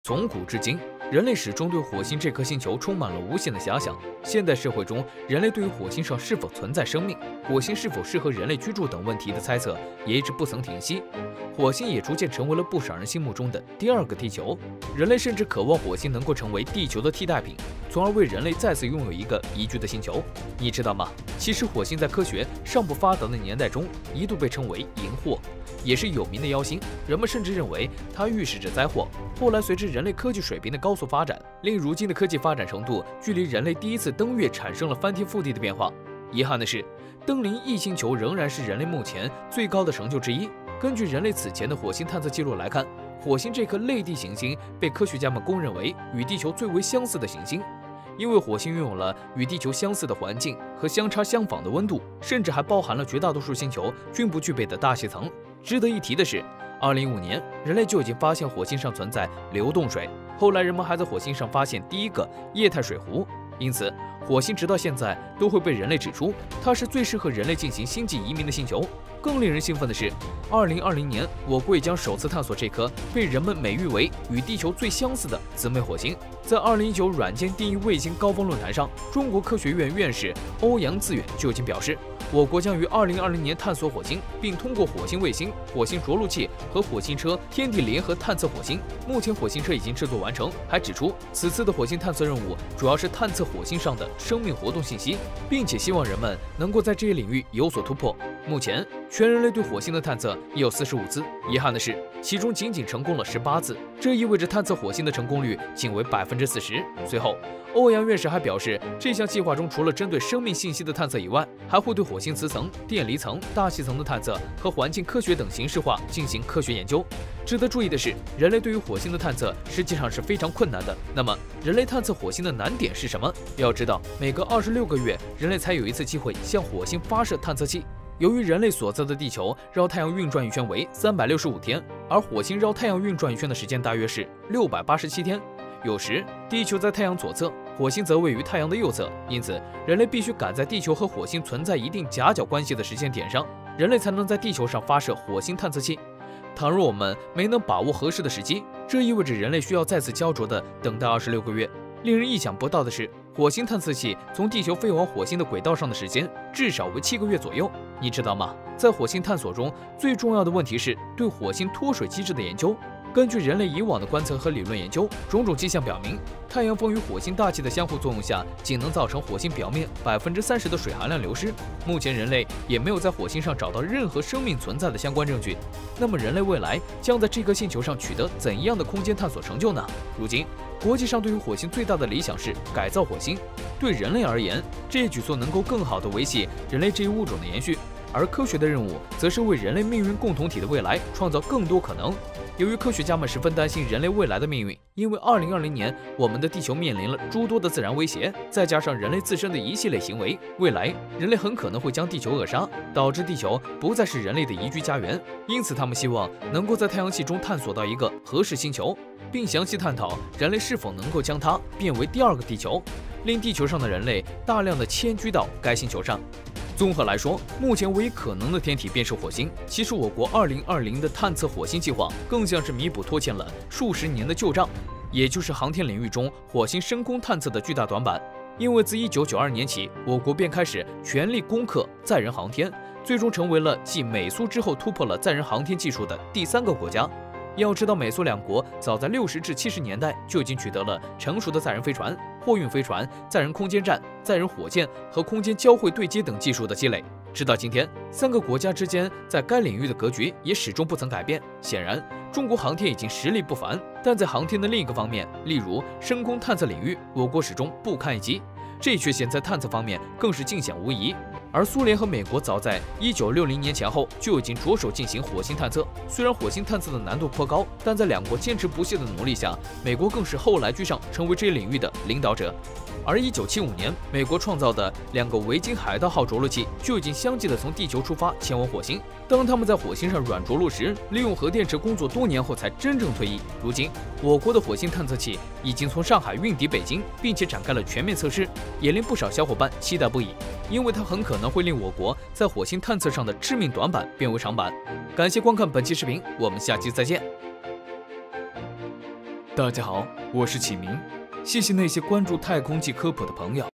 从古至今，人类始终对火星这颗星球充满了无限的遐想。现代社会中，人类对于火星上是否存在生命、火星是否适合人类居住等问题的猜测也一直不曾停息。火星也逐渐成为了不少人心目中的第二个地球。人类甚至渴望火星能够成为地球的替代品，从而为人类再次拥有一个宜居的星球。你知道吗？其实火星在科学尚不发达的年代中，一度被称为荧惑，也是有名的妖星。人们甚至认为它预示着灾祸。后来随着人类科技水平的高速发展，令如今的科技发展程度距离人类第一次登月产生了翻天覆地的变化。遗憾的是，登临异星球仍然是人类目前最高的成就之一。根据人类此前的火星探测记录来看，火星这颗类地行星被科学家们公认为与地球最为相似的行星。因为火星拥有了与地球相似的环境和相差相仿的温度，甚至还包含了绝大多数星球均不具备的大气层。值得一提的是，2015年人类就已经发现火星上存在流动水，后来人们还在火星上发现第一个液态水湖。因此，火星直到现在都会被人类指出，它是最适合人类进行星际移民的星球。更令人兴奋的是，2020年我国也将首次探索这颗被人们美誉为与地球最相似的姊妹火星。在2019软件定义卫星高峰论坛上，中国科学院院士欧阳自远就已经表示，我国将于2020年探索火星，并通过火星卫星、火星着陆器和火星车天地联合探测火星。目前火星车已经制作完成，还指出此次的火星探测任务主要是探测火星上的生命活动信息，并且希望人们能够在这一领域有所突破。目前，全人类对火星的探测已有45次，遗憾的是，其中仅成功了18次，这意味着探测火星的成功率仅为40%。随后，欧阳院士还表示，这项计划中除了针对生命信息的探测以外，还会对火星磁层、电离层、大气层的探测和环境科学等形式化进行科学研究。值得注意的是，人类对于火星的探测实际上是非常困难的。那么，人类探测火星的难点是什么？要知道，每隔26个月，人类才有一次机会向火星发射探测器。由于人类所在的地球绕太阳运转一圈为365天，而火星绕太阳运转一圈的时间大约是687天。有时地球在太阳左侧，火星则位于太阳的右侧，因此人类必须赶在地球和火星存在一定夹角关系的时间点上，人类才能在地球上发射火星探测器。倘若我们没能把握合适的时机，这意味着人类需要再次焦灼地等待26个月。令人意想不到的是，火星探测器从地球飞往火星的轨道上的时间至少为7个月左右。你知道吗？在火星探索中，最重要的问题是对火星脱水机制的研究。根据人类以往的观测和理论研究，种种迹象表明，太阳风与火星大气的相互作用下，仅能造成火星表面30%的水含量流失。目前人类也没有在火星上找到任何生命存在的相关证据。那么人类未来将在这颗星球上取得怎样的空间探索成就呢？如今，国际上对于火星最大的理想是改造火星。对人类而言，这一举措能够更好地维系人类这一物种的延续，而科学的任务则是为人类命运共同体的未来创造更多可能。由于科学家们十分担心人类未来的命运，因为2020年我们的地球面临了诸多的自然威胁，再加上人类自身的一系列行为，未来人类很可能会将地球扼杀，导致地球不再是人类的宜居家园。因此，他们希望能够在太阳系中探索到一个合适星球，并详细探讨人类是否能够将它变为第二个地球，令地球上的人类大量的迁居到该星球上。综合来说，目前唯一可能的天体便是火星。其实，我国2020的探测火星计划更像是弥补拖欠了数十年的旧账，也就是航天领域中火星深空探测的巨大短板。因为自1992年起，我国便开始全力攻克载人航天，最终成为了继美苏之后突破了载人航天技术的第3个国家。要知道，美苏两国早在60至70年代就已经取得了成熟的载人飞船、货运飞船、载人空间站、载人火箭和空间交会对接等技术的积累。直到今天，3个国家之间在该领域的格局也始终不曾改变。显然，中国航天已经实力不凡，但在航天的另一个方面，例如深空探测领域，我国始终不堪一击。这一缺陷在探测方面更是尽显无疑。而苏联和美国早在1960年前后就已经着手进行火星探测。虽然火星探测的难度颇高，但在两国坚持不懈的努力下，美国更是后来居上，成为这一领域的领导者。而1975年，美国创造的2个维京海盗号着陆器就已经相继的从地球出发前往火星。当他们在火星上软着陆时，利用核电池工作多年后才真正退役。如今，我国的火星探测器已经从上海运抵北京，并且展开了全面测试，也令不少小伙伴期待不已，因为它很可能会令我国在火星探测上的致命短板变为长板。感谢观看本期视频，我们下期再见。 大家好，我是启明，谢谢那些关注太空系科普的朋友。